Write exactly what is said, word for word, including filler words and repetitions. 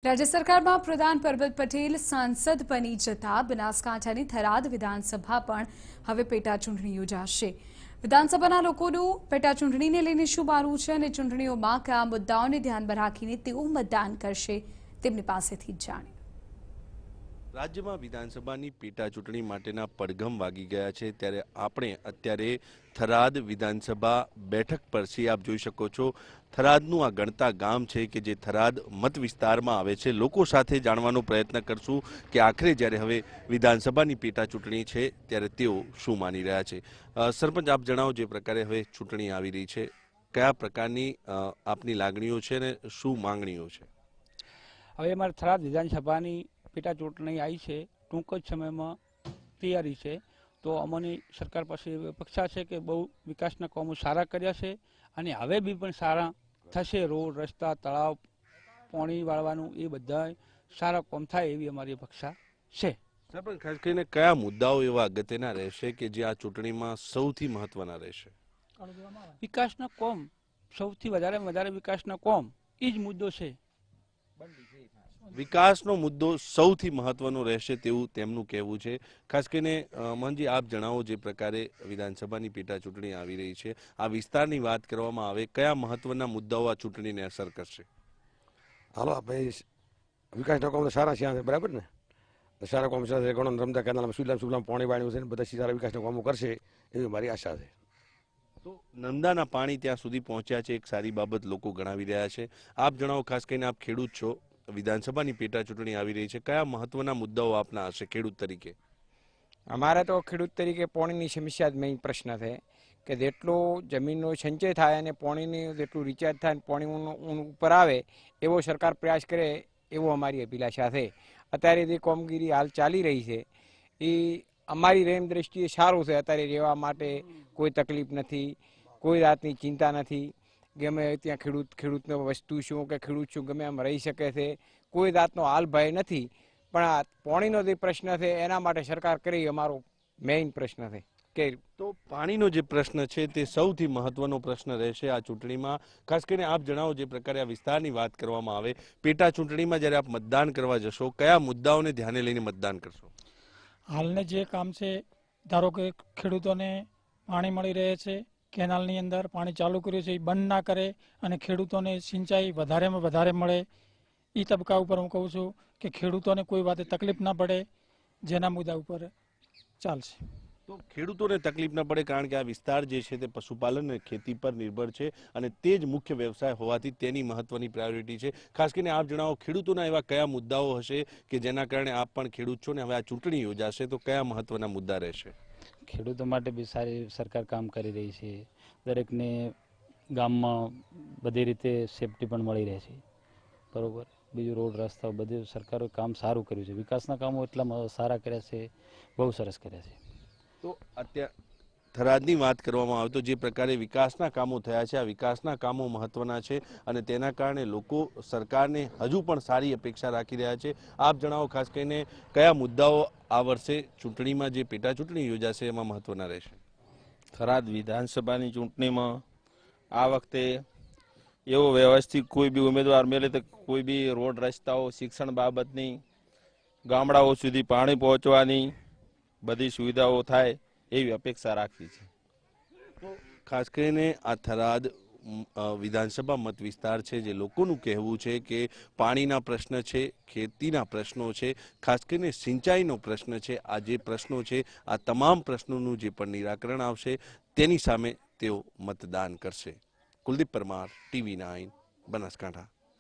राज्य सरकार में प्रधान परबत पटेल सांसद बनी जता बनासकांठानी थराद विधानसभा पण हवे पेटा चूंटणी योजाशे। विधानसभाना लोकोनुं पेटा चूंटणीने लईने शुं मानवुं छे अने चूंटणीओमां कया मुद्दाओने ध्यानमां राखीने तेओ मतदान करशे तेमनी पासेथी जाणीए। राज्य में विधानसभा की पेटा चूंटणी माटेना પડઘમ वागी गया है, त्यारे आपणे अत्यारे थराद विधानसभा बैठक पर छे। आप जोई शको छो थरादनुं आ गणता गाम छे के जे थराद मत विस्तार में आवे छे। लोको साथे जाणवानो प्रयत्न करशुं के आखरे ज्यारे हवे विधानसभानी पेटा चूंटणी छे त्यारे तेओ शुं मानी रह्या छे। सरपंच, आप जणावो जे प्रकारे हवे चूंटणी आवी रही छे, कया प्रकारनी आपनी लागणीओ छे ने शुं मांगणीओ छे? हवे अमारे थराद विधानसभानी पेटा चूंटणी आई है, टूंक ज समय में तैयारी है। तो अमोनी सरकार पास अपेक्षा है कि बहु विकासना कामों सारा कर्या छे अने हवे बी पण सारा थशे। रोड, रस्ता, तळाव, पाणी वाळवानुं ए बधा सारा काम थाय एवी अमारी अपेक्षा छे। सरपंच, खास करीने कया मुद्दाओ एवा अगत्यना रहेशे के जे आ चूंटणीमां सौथी महत्वना रहेशे? विकासना काम, सौथी वधारे वधारे विकासना काम ए ज मुद्दो छे। विकासनो मुद्दो सौथी महत्वनो रहेशे तेवुं तेमनुं कहेवुं छे। खास करीने मोहनजी, आप जणावो जे प्रकारे विधानसभानी पेटा चूंटणी आवी रही छे, आ विस्तारनी वात करवामां आवे, कया महत्वना मुद्दाओ आ चूंटणीने असर करशे? हालो भाई, विकासना काम तो सारा छे, बराबर ने? सारा काम छे, घणो रमता केनालमां सुविधा सुविधा पाणी वाळ्युं छे, बधा सारा विकासना कामो करशे एवी मारी आशा छे। तो नंदाना पाणी त्यां सुधी पहोंच्या छे, एक सारी बाबत लोको गणावी रह्या छे। आप जणावो, खास करीने आप खेडूत छो, विधानसभानी पेटा चूंटणी आवी रही है, कया महत्वना मुद्दाओ आपना हशे खेडूत तरीके? अमारे तो खेडूत तरीके पाणीनी समस्या मेन प्रश्न है कि जेटलो जमीननो संचय थाय अने पाणीनी जेटલું रिचार्ज थाय पाणी ऊपर आवे एवो सरकार प्रयास करे एवो अमारी अभिलाषा है। अत्यारे जे कामगीरी हाल चाली रही है ए अमारी रेम दृष्टिए सारू है। अत्यारे रहेवा माटे कोई तकलीफ नहीं, कोई रातनी चिंता नहीं। गमे त्या खेडूत खेडूतने वस्तु शू के खेडूत शू गमे आम रही सके छे, कोई जातनो हाल भय नहीं। पण आ पाणीनो जे प्रश्न है एना माटे सरकार करे अमारो मेन प्रश्न है के तो पाणीनो जे प्रश्न है ते सौथी महत्वनो प्रश्न रहेशे आ चूंटणीमां। खास करीने आप जणावो जे प्रकारे आ विस्तारनी वात करवामां आवे, पेटा चूंटणीमां ज्यारे आप मतदान करवा जशो, कया मुद्दाओने ध्याने लईने मतदान करशो? हालने जे काम छे, धारो के खेडूतोने पाणी मळी रहे छे, केनालनी अंदर पाणी चालू कर्युं छे, बंध ना करे अने खेडूतोने सिंचाई वधारेमां वधारे मळे ई तबका उपर हूँ कहूँ छूं कि खेडूतोने कोई बाते तकलीफ ना पड़े, जेना मुद्दा उपर चालशे। तो खेडूतोने तकलीफ न पड़े, कारण के आ विस्तार जे छे ते पशुपालन अने खेती पर निर्भर छे अने ते ज मुख्य व्यवसाय होवाथी तेनी महत्वनी प्रायोरिटी छे। खास करीने आप जणावो खेडूतोना एवा कया मुद्दाओ हशे के जेना कारणे आप पण खेडूत छो ने हवे आ चूंटणी योजाशे तो कया महत्वना मुद्दा रहेशे? खेडूतो माटे बी सारी सरकार काम करी रही छे। दरेकने गाममां बधी रीते सेफ्टी पण मळी रहे छे, बरोबर। बीजू रोड, रस्ता बधुं सरकारे काम सारूं कर्युं छे। विकासना कामो एटला सारा कर्या छे, बहु सरस कर्या छे। तो अत्यार थरादनी वात करवामां आवे तो जे प्रकारे विकासना कामों थया छे, आ विकासना कामों महत्वना छे अने तेना कारणे लोको सरकारने हजू पण सारी अपेक्षा राखी रह्या छे। आप जणावो, खास करीने कया मुद्दाओ आ वर्षे चूंटणीमां जे पेटा चूंटणी योजाशे एमां महत्वना रहेशे? थराद विधानसभानी चूंटणीमां आ वखते एवो व्यवस्थित कोई भी उम्मीदवार मेले तो कोई भी रोड, रस्ताओ, शिक्षण बाबतनी, गामडाओ सुधी पाणी पहोंचवानी बधी सुविधाओ थाय एवी अपेक्षा राखी छे। तो खास करीने आ थराद विधानसभा मत विस्तार है, जे लोकोनुं कहेवुं छे के पाणीना प्रश्न छे, खेतीना प्रश्नों छे, खास करीने सिंचाईनो प्रश्न छे। आ जे प्रश्नों छे आ तमाम प्रश्नोनुं जे पण निराकरण आवशे तेनी सामे तेओ मतदान करशे। Kuldeep Parmar, TV nine, Banaskantha.